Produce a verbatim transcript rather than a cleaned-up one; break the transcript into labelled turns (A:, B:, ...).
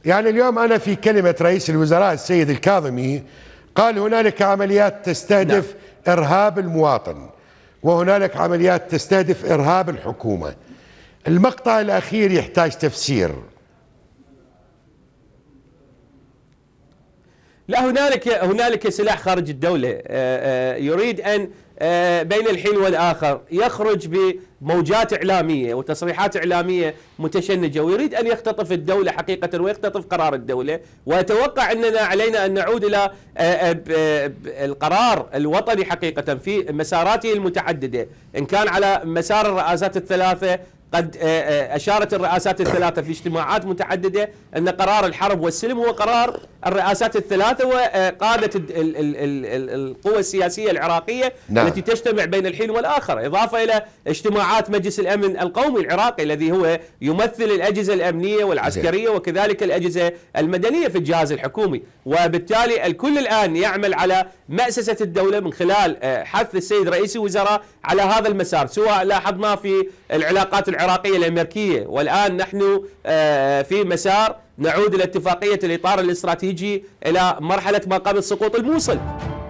A: يعني اليوم أنا في كلمة رئيس الوزراء السيد الكاظمي قال هنالك عمليات تستهدف نعم. إرهاب المواطن، وهنالك عمليات تستهدف إرهاب الحكومة. المقطع الأخير يحتاج تفسير.
B: لا، هنالك هنالك سلاح خارج الدولة يريد أن بين الحين والآخر يخرج بموجات إعلامية وتصريحات إعلامية متشنجة، ويريد أن يختطف الدولة حقيقة ويختطف قرار الدولة. وأتوقع أننا علينا أن نعود إلى القرار الوطني حقيقة في مساراته المتعددة، إن كان على مسار الرئاسات الثلاثة. قد أشارت الرئاسات الثلاثة في اجتماعات متعددة أن قرار الحرب والسلم هو قرار الرئاسات الثلاثة وقادة القوى السياسية العراقية نعم. التي تجتمع بين الحين والآخر، إضافة إلى اجتماعات مجلس الأمن القومي العراقي الذي هو يمثل الأجهزة الأمنية والعسكرية وكذلك الأجهزة المدنية في الجهاز الحكومي. وبالتالي الكل الآن يعمل على مأسسة الدولة من خلال حث السيد رئيس الوزراء على هذا المسار، سواء لاحظنا في العلاقات العراقية الأمريكية، والآن نحن في مسار نعود إلى اتفاقية الإطار الاستراتيجي إلى مرحلة ما قبل سقوط الموصل.